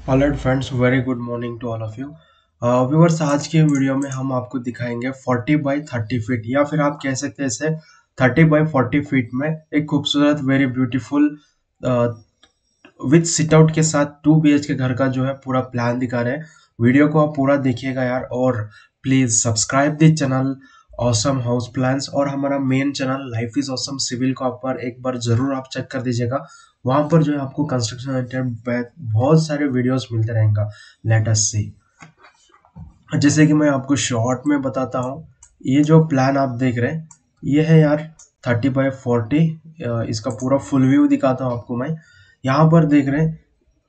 Alright friends, very good morning to all of you viewers. आज के video में हम आपको दिखाएंगे 40 बाई 30 फीट या फिर आप कह सकते हैं इसे 30 बाई 40 फीट में एक खूबसूरत very beautiful with sit out के साथ 2 BH के घर का जो है पूरा प्लान दिखा रहे हैं। वीडियो को आप पूरा देखिएगा यार, और please subscribe the channel awesome house plans और हमारा main channel life is awesome civil को आप पर एक बार जरूर आप चेक कर दीजिएगा। वहां पर जो है आपको कंस्ट्रक्शन रिलेटेड बहुत सारे वीडियोस मिलते रहेंगे। Let us see. जैसे कि मैं आपको शॉर्ट में बताता हूँ, ये जो प्लान आप देख रहे हैं ये है यार 30 बाई 40। इसका पूरा फुल व्यू दिखाता हूँ आपको मैं। यहाँ पर देख रहे हैं,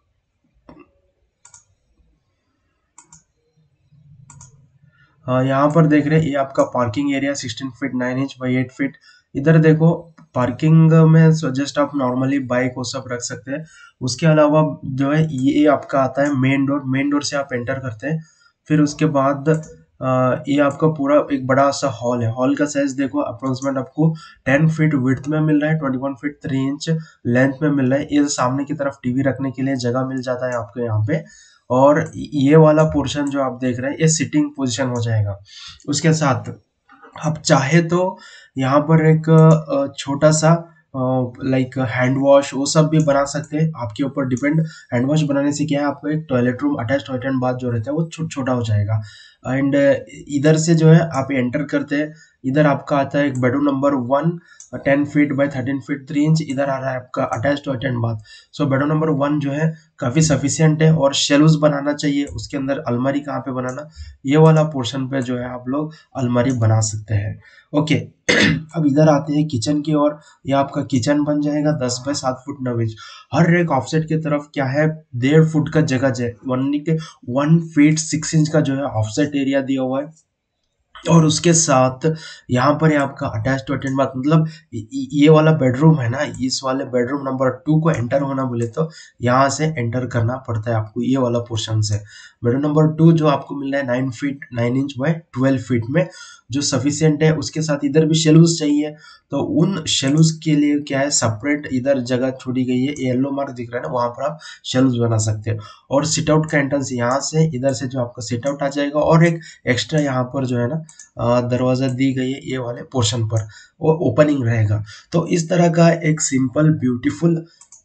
यहाँ पर देख रहे हैं ये आपका parking area 16 feet 9 inch by 8 feet. इधर देखो, पार्किंग में जस्ट आप नॉर्मली बाइक वो सब रख सकते हैं। उसके अलावा जो है ये आपका आता है मेन डोर। मेन डोर से आप एंटर करते हैं, फिर उसके बाद ये आपका पूरा एक बड़ा सा हॉल है। हॉल का साइज देखो, अप्रोक्सीमेट आपको 10 फीट विड्थ में मिल रहा है, 21 फीट 3 इंच लेंथ में मिल रहा है। ये सामने की तरफ टीवी रखने के लिए जगह मिल जाता है आपको यहाँ पे। और ये वाला पोर्शन जो आप देख रहे हैं ये सिटिंग पोजीशन हो जाएगा। उसके साथ आप चाहे तो यहाँ पर एक छोटा सा लाइक हैंड वॉश वो सब भी बना सकते हैं, आपके ऊपर डिपेंड। हैंड वॉश बनाने से क्या है, आपको एक toilet room attach toilet and bath जो रहता है वो छोटा हो जाएगा। एंड इधर से जो है आप एंटर करते हैं, इधर आपका आता है एक bedroom number 1 10 feet by 13 feet 3 inch. इधर आ रहा है आपका attach toilet and bath. So bedroom number 1 जो है काफी सफिशियंट है, और शेल्व्स बनाना चाहिए उसके अंदर। अलमारी कहाँ पे बनाना, ये वाला पोर्शन पे जो है आप लोग अलमारी बना सकते हैं। ओके। अब इधर आते हैं किचन की ओर। ये आपका किचन बन जाएगा 10 बाय 7 फुट 9 इंच। हर एक ऑफसेट की तरफ क्या है, 1.5 फुट का जगह है, 1 फीट 6 इंच का जो है ऑफसेट एरिया दिया हुआ है। और उसके साथ यहाँ पर है आपका अटैच टू अटेंड बाथ। मतलब ये वाला बेडरूम है ना, इस वाले बेडरूम नंबर 2 को एंटर होना बोले तो यहाँ से एंटर करना पड़ता है आपको, ये वाला पोर्शन से। बेडरूम नंबर 2 जो आपको मिल रहा है 9 फीट 9 इंच बाय 12 फीट में, जो सफिशियंट है। उसके साथ इधर भी शेल्व्स चाहिए, तो उन शेल्व्स के लिए क्या है, सेपरेट इधर जगह छोड़ी गई है। येलो मार्क दिख रहा है ना, वहां पर आप शेल्व्स बना सकते हैं। और सिट आउट का एंट्रेंस यहाँ से, इधर से जो आपका सिट आउट आ जाएगा, और एक एक्स्ट्रा यहाँ पर जो है ना दरवाजा दी गई है, ये वाले पोर्शन पर वो ओपनिंग रहेगा। तो इस तरह का एक सिंपल ब्यूटीफुल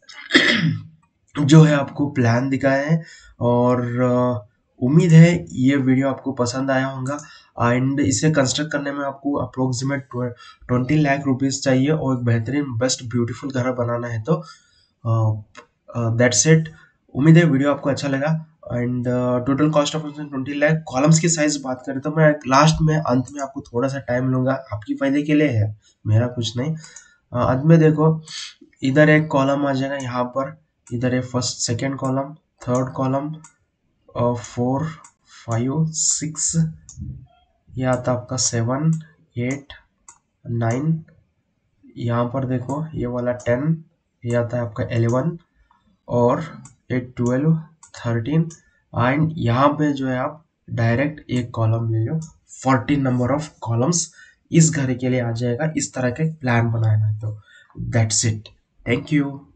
जो है आपको प्लान दिखाया है। और उम्मीद है ये वीडियो आपको पसंद आया होगा। एंड इसे कंस्ट्रक्ट करने में आपको अप्रोक्सीमेट 20 लाख रुपीस चाहिए, और एक बेहतरीन बेस्ट ब्यूटीफुल घर बनाना है। तो दैट्स इट। उम्मीद है वीडियो आपको अच्छा लगा। And total cost of 20 lakh. Columns की साइज बात करें तो मैं लास्ट में अंत में आपको थोड़ा सा टाइम लूंगा, आपकी फायदे के लिए है, मेरा कुछ नहीं। अंत में देखो, इधर एक कॉलम आ जाएगा यहाँ पर, इधर है first second column, third column, 4 5 6, ये आता आपका 7 8 9। यहाँ पर देखो ये वाला 10, ये आता है आपका 11, और 8 12 13। एंड यहाँ पे जो है आप डायरेक्ट एक कॉलम ले लो, 14 नंबर ऑफ कॉलम्स इस घर के लिए आ जाएगा। इस तरह का प्लान बनाना है। तो दैट्स इट। Thank you.